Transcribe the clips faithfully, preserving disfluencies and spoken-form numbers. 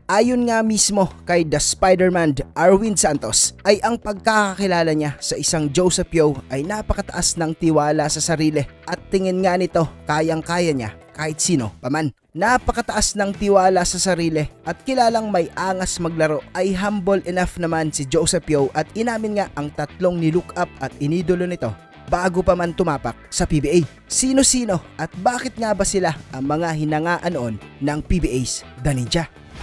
Ayon nga mismo kay The Spider-Man Arwin Santos ay ang pagkakakilala niya sa isang Joseph Yo ay napakataas ng tiwala sa sarili at tingin nga nito kayang-kaya niya kahit sino paman. Napakataas ng tiwala sa sarili at kilalang may angas maglaro ay humble enough naman si Joseph Yo at inamin nga ang tatlong nilook up at inidolo nito bago pa man tumapak sa P B A. Sino-sino at bakit nga ba sila ang mga hinangaan noon ng P B A's The Ninja?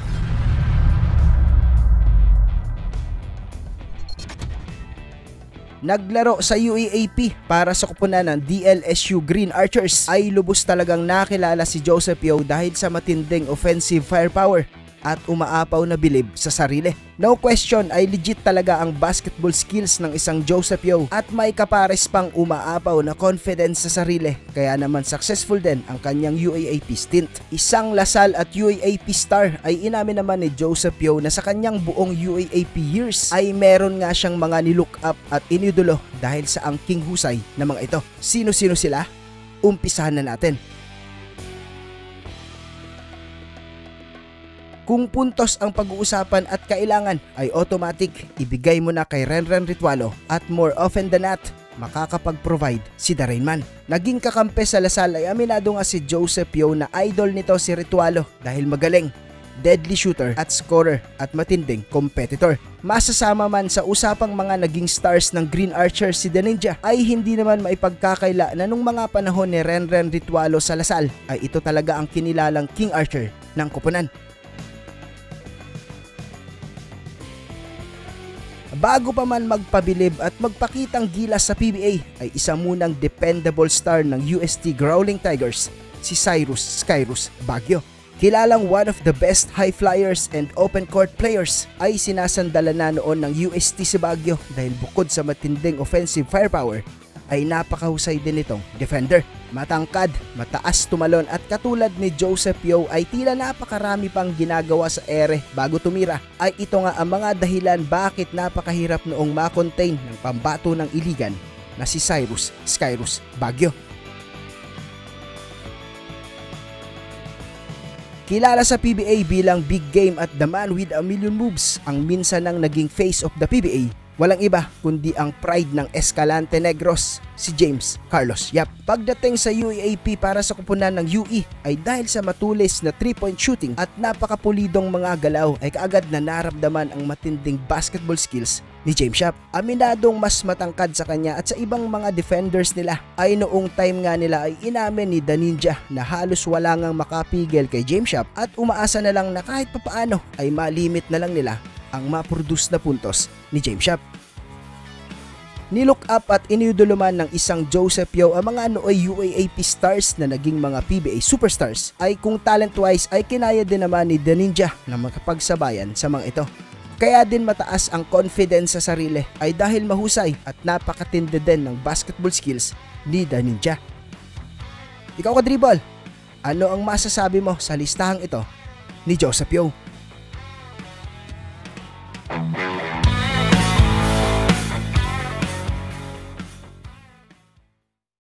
Naglaro sa U A A P para sa koponan ng D L S U Green Archers ay lubos talagang nakilala si Joseph Yo dahil sa matinding offensive firepower at umaapaw na bilib sa sarili. No question ay legit talaga ang basketball skills ng isang Joseph Yo at may kapares pang umaapaw na confidence sa sarili, kaya naman successful din ang kanyang U A A P stint. Isang Lasal at U A A P star ay inamin naman ni Joseph Yo na sa kanyang buong U A A P years ay meron nga siyang mga nilook up at inidolo dahil sa angking husay na mga ito. Sino-sino sila? Umpisahan na natin. Kung puntos ang pag-uusapan at kailangan ay automatic, ibigay mo na kay Renren Ritualo at more often than not, makakapag-provide si The Rain Man. Naging kakampi sa Lasal ay aminado nga si Joseph Yo na idol nito si Ritualo dahil magaling, deadly shooter at scorer at matinding competitor. Masasama man sa usapang mga naging stars ng Green Archers si The Ninja ay hindi naman maipagkakaila na nung mga panahon ni Renren Ritualo sa Lasal ay ito talaga ang kinilalang King Archer ng koponan. Bago pa man magpabilib at magpakitang gilas sa P B A ay isa munang dependable star ng U S T Growling Tigers, si Cyrus Skyrus Baguio. Kilalang one of the best high flyers and open court players ay sinasandala na noon ng U S T si Baguio dahil bukod sa matinding offensive firepower ay napakahusay din itong defender. Matangkad, mataas tumalon at katulad ni Joseph Yo ay tila napakarami pang ginagawa sa ere bago tumira. Ay ito nga ang mga dahilan bakit napakahirap noong makontain ng pambato ng iligan na si Cyrus Skyrus Baguio. Kilala sa P B A bilang big game at the man with a million moves, ang minsan nang naging face of the P B A walang iba kundi ang pride ng Escalante Negros, si James Carlos Yap. Pagdating sa U A A P para sa koponan ng U E ay dahil sa matulis na three point shooting at napakapulidong mga galaw ay kaagad na naramdaman ang matinding basketball skills ni James Yap. Aminadong mas matangkad sa kanya at sa ibang mga defenders nila ay noong time nga nila ay inamin ni The Ninja na halos wala ngang makapigil kay James Yap at umaasa na lang na kahit papaano ay malimit na lang nila ang ma-produce na puntos ni James Yap. Nilook up at iniidolo man ng isang Joseph Yo ang mga nooy U A A P stars na naging mga P B A superstars ay kung talent-wise ay kinaya din naman ni The Ninja na makapagsabayan sa mga ito. Kaya din mataas ang confidence sa sarili ay dahil mahusay at napakatindi din ng basketball skills ni The Ninja. Ikaw ka dribble, ano ang masasabi mo sa listahang ito ni Joseph Yo?